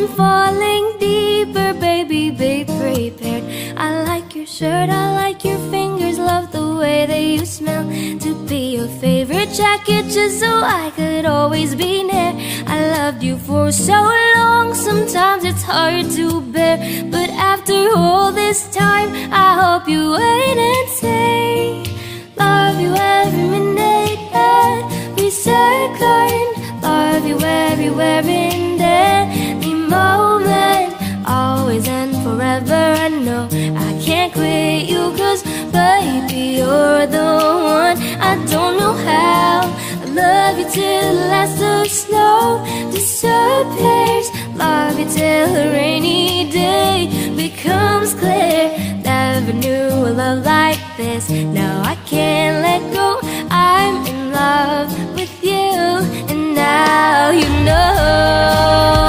I'm falling deeper, baby, be prepared. I like your shirt, I like your fingers, love the way that you smell. To be your favorite jacket just so I could always be near. I loved you for so long, sometimes it's hard to bear. But after all this time, I hope you wait and say love you every minute, every second. Love you everywhere in any moment, always and forever. I know I can't quit you, cause baby, you're the one. I don't know how I love you till the last of snow disappears. Love you till a rainy day becomes clear. Never knew a love like this. Now I can't let go. I'm in love with you, and now you know.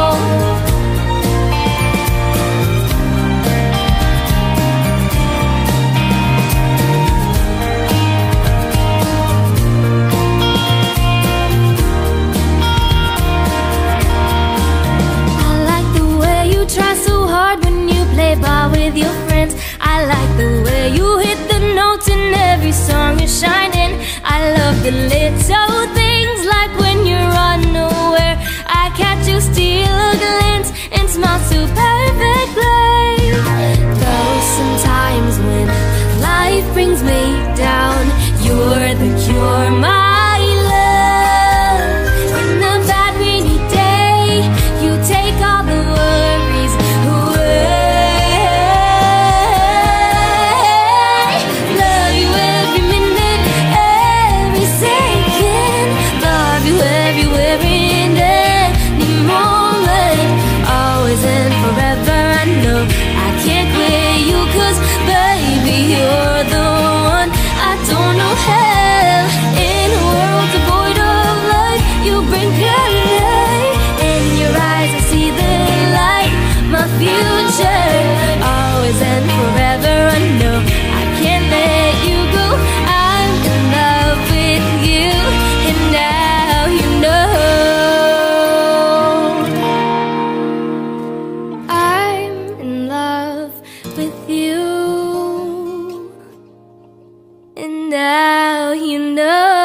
With your friends, I like the way you hit the notes in every song you're shining. I love the little things, like when you're unaware, I catch you steal a glance and smile so perfectly. Though sometimes when life brings me down, you're the cure, my love. In the bad rainy day, you take all the worries away. You're the one. I don't know how. In a world devoid of light, you bring color. In your eyes I see the light. My future, always and forever. I know I can't let you go. I'm in love with you, and now you know. I'm in love with you, and now you know.